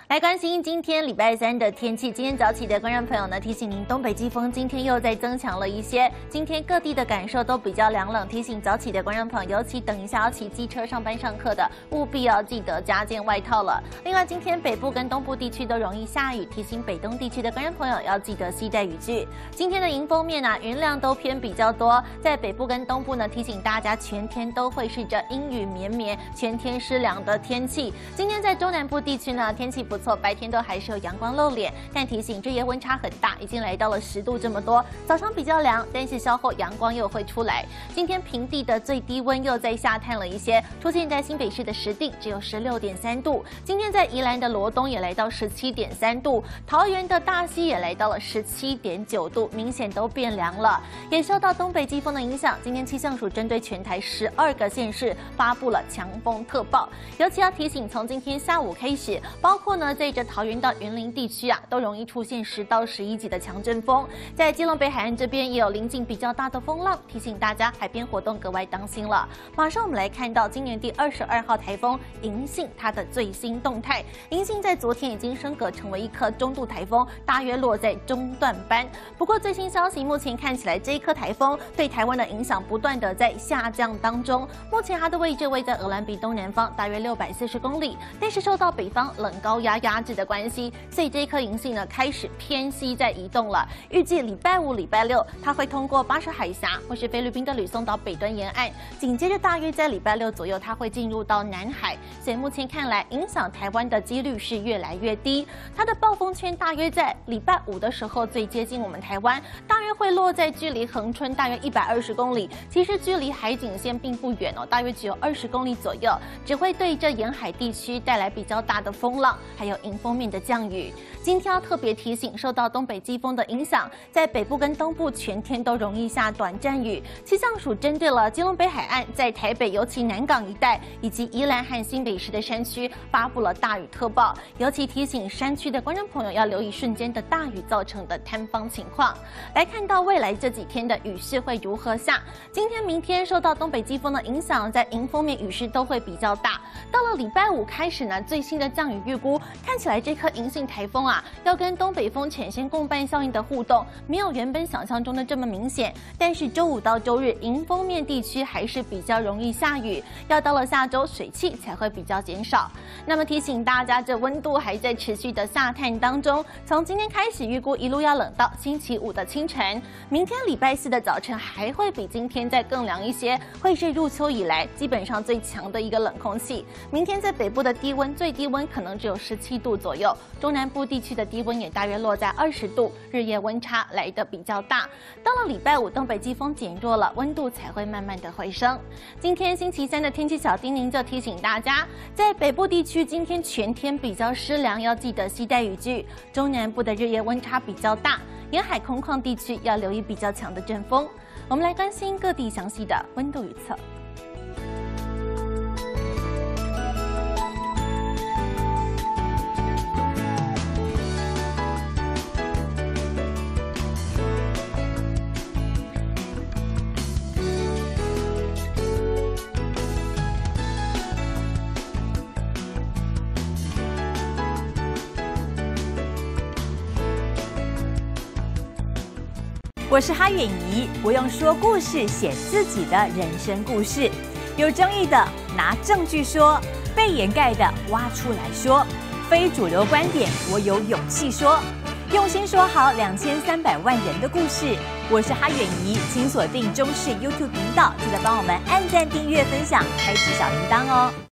来关心今天礼拜三的天气。今天早起的观众朋友呢，提醒您东北季风今天又再增强了一些，今天各地的感受都比较凉冷。提醒早起的观众朋友，尤其等一下要骑机车上班上课的，务必要记得加件外套了。另外，今天北部跟东部地区都容易下雨，提醒北东地区的观众朋友要记得携带雨具。今天的迎风面啊，云量都偏比较多，在北部跟东部呢，提醒大家全天都会是着阴雨绵绵、全天湿凉的天气。今天在中南部地区呢，天气不错，白天都还是有阳光露脸，但提醒日夜温差很大，已经来到了10度这么多。早上比较凉，但是稍后阳光又会出来。今天平地的最低温又再下探了一些，出现在新北市的石碇只有16.3度。今天在宜兰的罗东也来到17.3度，桃园的大溪也来到了17.9度，明显都变凉了。也受到东北季风的影响，今天气象署针对全台12个县市发布了强风特报，尤其要提醒，从今天下午开始，包括呢在这桃园到云林地区啊，都容易出现10到11级的强阵风。在基隆北海岸这边也有临近比较大的风浪，提醒大家海边活动格外当心了。马上我们来看到今年第22号台风银杏它的最新动态。银杏在昨天已经升格成为一颗中度台风，大约落在中段班。不过最新消息，目前看起来这一颗台风对台湾的影响不断的在下降当中。目前它的位置位在鹅銮鼻东南方，大约640公里，但是受到北方冷高压压制的关系，所以这一颗银杏呢开始偏西在移动了。预计礼拜5、礼拜6，它会通过巴士海峡或是菲律宾的吕宋岛北端沿岸，紧接着大约在礼拜6左右，它会进入到南海。所以目前看来，影响台湾的几率是越来越低。它的暴风圈大约在礼拜5的时候最接近我们台湾，大约会落在距离恒春大约120公里，其实距离海警线并不远哦，大约只有20公里左右，只会对这沿海地区带来比较大的风浪，还有迎风面的降雨。今天要特别提醒，受到东北季风的影响，在北部跟东部全天都容易下短暂雨。气象署针对了基隆北海岸，在台北尤其南港一带，以及宜兰和新北市的山区发布了大雨特报，尤其提醒山区的观众朋友要留意瞬间的大雨造成的坍方情况。来看到未来这几天的雨势会如何下。今天、明天受到东北季风的影响，在迎风面雨势都会比较大。到了礼拜5开始呢，最新的降雨预估看起来这颗银杏台风啊，要跟东北风产生共伴效应的互动，没有原本想象中的这么明显。但是周5到周日，迎风面地区还是比较容易下雨，要到了下周水汽才会比较减少。那么提醒大家，这温度还在持续的下探当中，从今天开始预估一路要冷到星期5的清晨，明天礼拜4的早晨还会比今天再更凉一些，会是入秋以来基本上最强的一个冷空气。明天在北部的低温，最低温可能只有17度左右，中南部地区的低温也大约落在20度，日夜温差来得比较大。到了礼拜5，东北季风减弱了，温度才会慢慢的回升。今天星期3的天气小叮咛就提醒大家，在北部地区今天全天比较湿凉，要记得携带雨具。中南部的日夜温差比较大，沿海空旷地区要留意比较强的阵风。我们来关心各地详细的温度预测。 我是哈远怡，我用说故事写自己的人生故事，有争议的拿证据说，被掩盖的挖出来说，非主流观点我有勇气说，用心说好2300万人的故事。我是哈远怡，请锁定中视 YouTube 频道，记得帮我们按赞、订阅、分享，开启小铃铛哦。